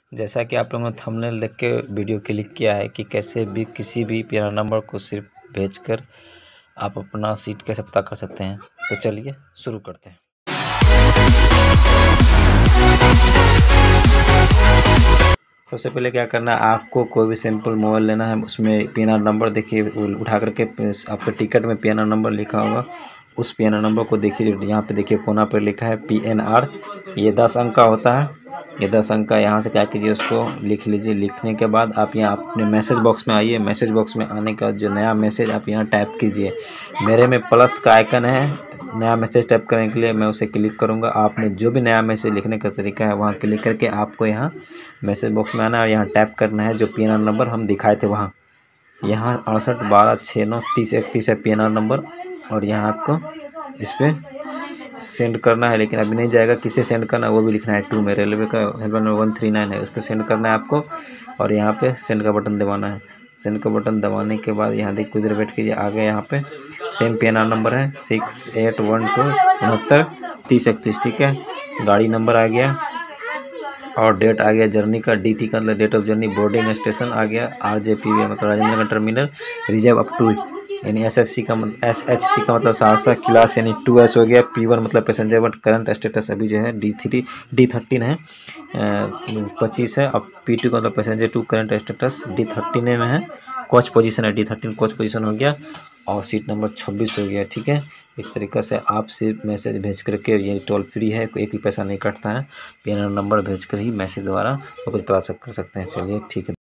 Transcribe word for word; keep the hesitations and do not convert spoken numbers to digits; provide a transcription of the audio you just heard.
जैसा कि आप लोगों ने थंबनेल देख के वीडियो क्लिक किया है कि कैसे भी किसी भी पीएनआर नंबर को सिर्फ भेजकर आप अपना सीट कैसे पता कर सकते हैं। तो चलिए शुरू करते हैं। सबसे पहले क्या करना है, आपको कोई भी सिंपल मोबाइल लेना है, उसमें पीएनआर नंबर देखिए उठा करके आपके टिकट में पीएनआर नंबर लिखा होगा, उस पीएनआर नंबर को देखिए। यहाँ पे देखिए कोना पर लिखा है पीएनआर, ये दस अंक का होता है। ये दस अंक का यहाँ से क्या कीजिए, उसको लिख लीजिए। लिखने के बाद आप यहाँ अपने मैसेज बॉक्स में आइए। मैसेज बॉक्स में आने का जो नया मैसेज आप यहाँ टाइप कीजिए। मेरे में प्लस का आइकन है, नया मैसेज टाइप करने के लिए मैं उसे क्लिक करूँगा। आपने जो भी नया मैसेज लिखने का तरीका है वहाँ क्लिक करके आपको यहाँ मैसेज बॉक्स में आना है और यहाँ टाइप करना है जो पीएनआर नंबर हम दिखाए थे वहाँ। यहाँ अड़सठ बारह छः नौ तीस इकतीस है पीएनआर नंबर, और यहाँ आपको इस पर सेंड करना है। लेकिन अभी नहीं जाएगा, किसे सेंड करना है वो भी लिखना है। टू में रेलवे का helpline number one three nine है, उस पर सेंड करना है आपको, और यहाँ पे सेंड का बटन दबाना है। सेंड का बटन दबाने के बाद यहाँ देख कुछ देर वेट कीजिए। आगे यहाँ पे सेम पीएनआर नंबर है सिक्स एट वन टू उनहत्तर तीस इकतीस, ठीक है। गाड़ी नंबर आ गया और डेट आ गया जर्नी का, डी टी का मतलब date of journey. Boarding station आ गया, आर जे पी मतलब Rajendra Nagar terminal, reserve up to यानी एस एस सी का मतलब एस एच सी का मतलब सहरसा क्लास यानी टू एस हो गया। पी वन मतलब पैसेंजर बट करंट स्टेटस अभी जो है डी थ्री डी थर्टीन है, पच्चीस है। अब पी टू का मतलब passenger two current status D thirteen में है। कोच पोजीशन है डी थर्टीन, कोच पोजीशन हो गया, और सीट नंबर छब्बीस हो गया, ठीक है। इस तरीक़े से आप सिर्फ मैसेज भेज करके, ये टोल फ्री है, कोई एक भी पैसा नहीं कटता है, पीएनआर नंबर भेज कर ही मैसेज द्वारा सब कुछ पता कर सकते हैं। चलिए ठीक है।